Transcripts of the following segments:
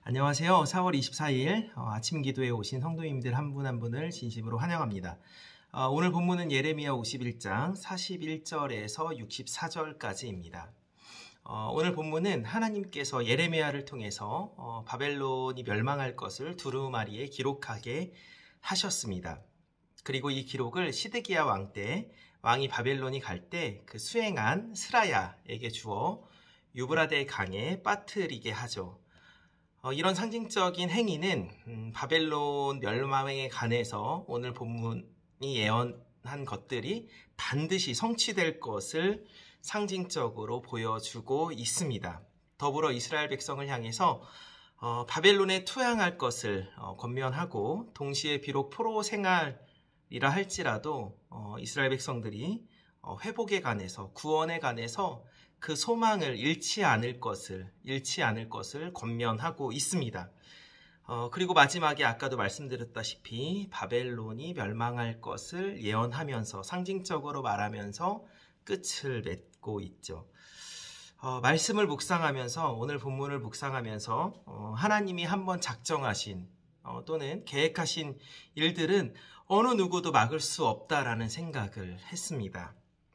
안녕하세요. 4월 24일 아침 기도에 오신 성도님들 한 분 한 분을 진심으로 환영합니다. 오늘 본문은 예레미야 51장 41절에서 64절까지입니다. 오늘 본문은 하나님께서 예레미야를 통해서 바벨론이 멸망할 것을 두루마리에 기록하게 하셨습니다. 그리고 이 기록을 시드기야 왕 때 왕이 바벨론이 갈 때 그 수행한 스라야에게 주어 유브라데 강에 빠뜨리게 하죠. 이런 상징적인 행위는 바벨론 멸망에 관해서 오늘 본문이 예언한 것들이 반드시 성취될 것을 상징적으로 보여주고 있습니다. 더불어 이스라엘 백성을 향해서 바벨론에 투항할 것을 권면하고 동시에 비록 포로 생활이라 할지라도 이스라엘 백성들이 회복에 관해서 구원에 관해서 그 소망을 잃지 않을 것을 권면하고 있습니다. 그리고 마지막에 아까도 말씀드렸다시피 바벨론이 멸망할 것을 예언하면서 상징적으로 말하면서 끝을 맺고 있죠. 말씀을 묵상하면서 오늘 본문을 묵상하면서 하나님이 한번 작정하신 또는 계획하신 일들은 어느 누구도 막을 수 없다라는 생각을 했습니다.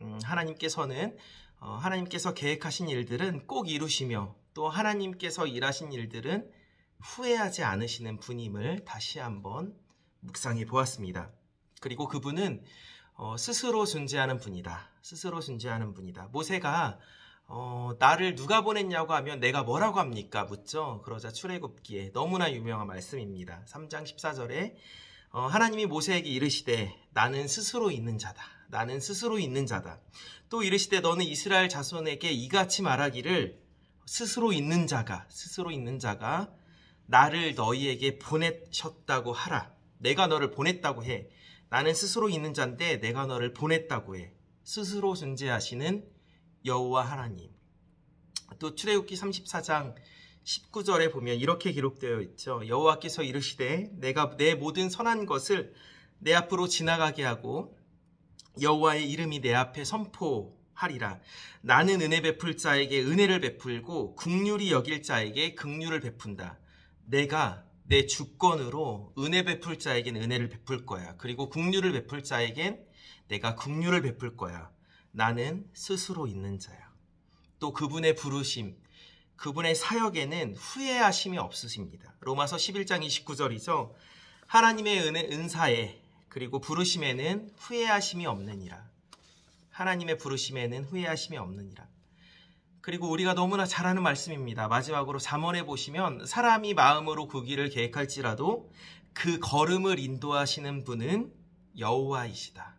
하나님께서 계획하신 일들은 꼭 이루시며 또 하나님께서 일하신 일들은 후회하지 않으시는 분임을 다시 한번 묵상해 보았습니다. 그리고 그분은 스스로 존재하는 분이다. 모세가 나를 누가 보냈냐고 하면 내가 뭐라고 합니까? 묻죠. 그러자 출애굽기에 너무나 유명한 말씀입니다. 3장 14절에 하나님이 모세에게 이르시되 나는 스스로 있는 자다. 또 이르시되 너는 이스라엘 자손에게 이같이 말하기를 스스로 있는 자가 나를 너희에게 보내셨다고 하라. 내가 너를 보냈다고 해. 나는 스스로 있는 자인데 내가 너를 보냈다고 해. 스스로 존재하시는 여호와 하나님. 또 출애굽기 34장 19절에 보면 이렇게 기록되어 있죠. 여호와께서 이르시되 내가 내 모든 선한 것을 내 앞으로 지나가게 하고 여호와의 이름이 내 앞에 선포하리라. 나는 은혜 베풀 자에게 은혜를 베풀고 긍휼히 여길 자에게 긍휼을 베푼다. 내가 내 주권으로 은혜 베풀 자에겐 은혜를 베풀 거야. 그리고 긍휼을 베풀 자에겐 내가 긍휼을 베풀 거야. 나는 스스로 있는 자야. 또 그분의 부르심, 그분의 사역에는 후회하심이 없으십니다. 로마서 11장 29절이죠. 하나님의 은사에 그리고 부르심에는 후회하심이 없느니라. 그리고 우리가 너무나 잘 아는 말씀입니다. 마지막으로 잠언에 보시면 사람이 마음으로 그 길을 계획할지라도 그 걸음을 인도하시는 분은 여호와이시다.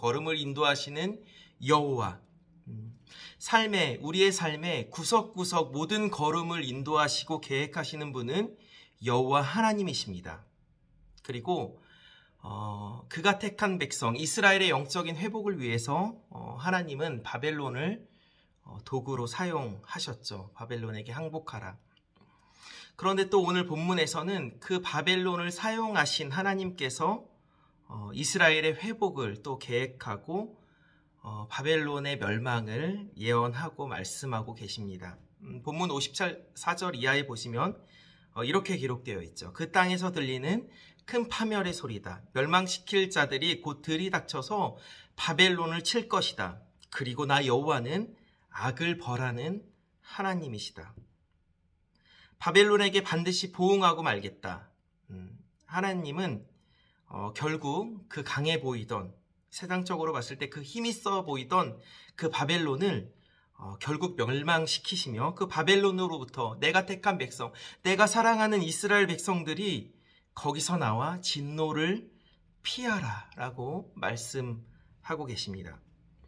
우리의 삶에 구석구석 모든 걸음을 인도하시고 계획하시는 분은 여호와 하나님이십니다. 그리고 그가 택한 백성 이스라엘의 영적인 회복을 위해서 하나님은 바벨론을 도구로 사용하셨죠. 바벨론에게 항복하라. 그런데 또 오늘 본문에서는 그 바벨론을 사용하신 하나님께서 이스라엘의 회복을 또 계획하고 바벨론의 멸망을 예언하고 말씀하고 계십니다. 본문 54절 이하에 보시면 이렇게 기록되어 있죠. 그 땅에서 들리는 큰 파멸의 소리다. 멸망시킬 자들이 곧 들이닥쳐서 바벨론을 칠 것이다. 그리고 나 여호와는 악을 벌하는 하나님이시다. 바벨론에게 반드시 보응하고 말겠다. 하나님은 결국 그 강해 보이던 세상적으로 봤을 때 그 힘이 써 보이던 그 바벨론을 결국 멸망시키시며 그 바벨론으로부터 내가 택한 백성, 내가 사랑하는 이스라엘 백성들이 거기서 나와 진노를 피하라 라고 말씀하고 계십니다.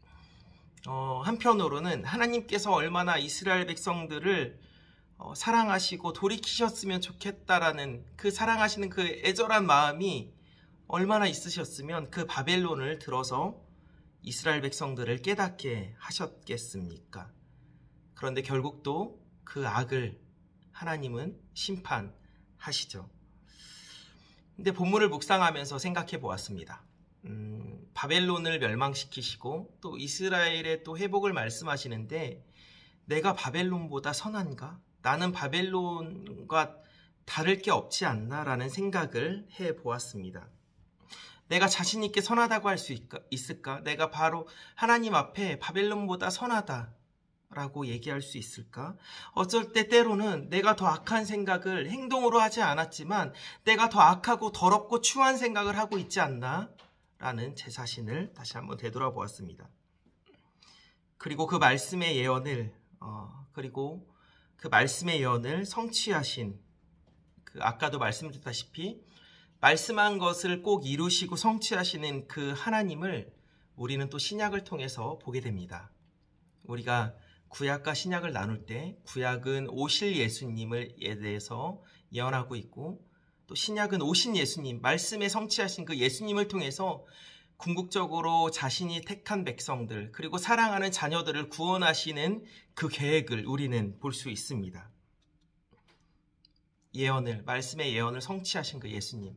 한편으로는 하나님께서 얼마나 이스라엘 백성들을 사랑하시고 돌이키셨으면 좋겠다라는 그 사랑하시는 그 애절한 마음이 얼마나 있으셨으면 그 바벨론을 들어서 이스라엘 백성들을 깨닫게 하셨겠습니까? 그런데 결국 또 그 악을 하나님은 심판하시죠. 근데 본문을 묵상하면서 생각해 보았습니다. 바벨론을 멸망시키시고 또 이스라엘의 또 회복을 말씀하시는데 내가 바벨론보다 선한가? 나는 바벨론과 다를 게 없지 않나라는 생각을 해보았습니다. 내가 자신 있게 선하다고 할 수 있을까? 내가 바로 하나님 앞에 바벨론보다 선하다라고 얘기할 수 있을까? 어쩔 때 때로는 내가 더 악한 생각을 행동으로 하지 않았지만 내가 더 악하고 더럽고 추한 생각을 하고 있지 않나? 라는 제 자신을 다시 한번 되돌아보았습니다. 그리고 그 말씀의 예언을 성취하신 아까도 말씀드렸다시피 말씀한 것을 꼭 이루시고 성취하시는 그 하나님을 우리는 또 신약을 통해서 보게 됩니다. 우리가 구약과 신약을 나눌 때 구약은 오실 예수님에 대해서 예언하고 있고 또 신약은 오신 예수님, 말씀에 성취하신 그 예수님을 통해서 궁극적으로 자신이 택한 백성들 그리고 사랑하는 자녀들을 구원하시는 그 계획을 우리는 볼 수 있습니다. 말씀의 예언을 성취하신 그 예수님.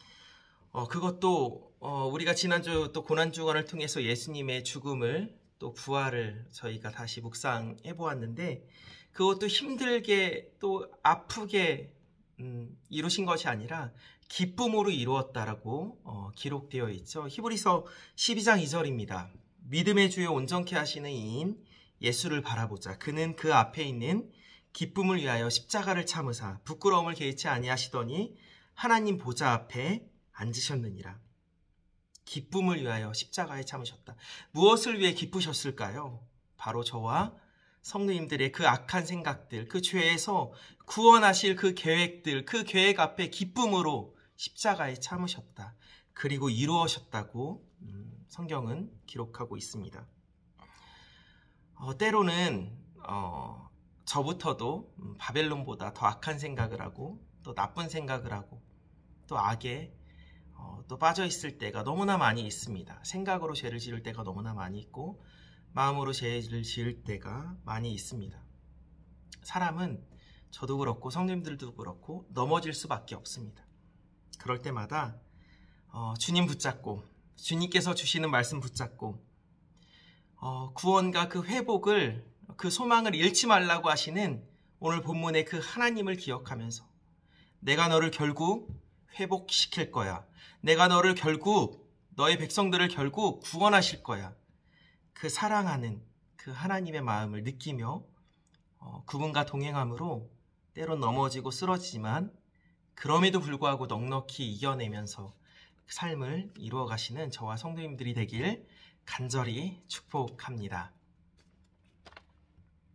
그것도 우리가 지난주 또 고난주간을 통해서 예수님의 죽음을 또 부활을 저희가 다시 묵상해 보았는데 그것도 힘들게 또 아프게 이루신 것이 아니라 기쁨으로 이루었다라고 기록되어 있죠. 히브리서 12장 2절입니다. 믿음의 주요 온전케 하시는 이인 예수를 바라보자. 그는 그 앞에 있는 기쁨을 위하여 십자가를 참으사 부끄러움을 개의치 아니하시더니 하나님 보좌 앞에 앉으셨느니라. 기쁨을 위하여 십자가에 참으셨다. 무엇을 위해 기쁘셨을까요? 바로 저와 성도님들의 그 악한 생각들, 그 죄에서 구원하실 그 계획들, 그 계획 앞에 기쁨으로 십자가에 참으셨다. 그리고 이루어졌다고 성경은 기록하고 있습니다. 때로는 저부터도 바벨론보다 더 악한 생각을 하고 또 나쁜 생각을 하고 또 악에 또 빠져있을 때가 너무나 많이 있습니다. 생각으로 죄를 지을 때가 너무나 많이 있고 마음으로 죄를 지을 때가 많이 있습니다. 사람은 저도 그렇고 성님들도 그렇고 넘어질 수밖에 없습니다. 그럴 때마다 주님 붙잡고 주님께서 주시는 말씀 붙잡고 구원과 그 회복을 그 소망을 잃지 말라고 하시는 오늘 본문의 그 하나님을 기억하면서 내가 너를 결국 회복시킬 거야. 내가 너를 결국 너의 백성들을 결국 구원하실 거야. 그 사랑하는 그 하나님의 마음을 느끼며 그분과 동행함으로 때론 넘어지고 쓰러지지만 그럼에도 불구하고 넉넉히 이겨내면서 삶을 이루어 가시는 저와 성도님들이 되길 간절히 축복합니다.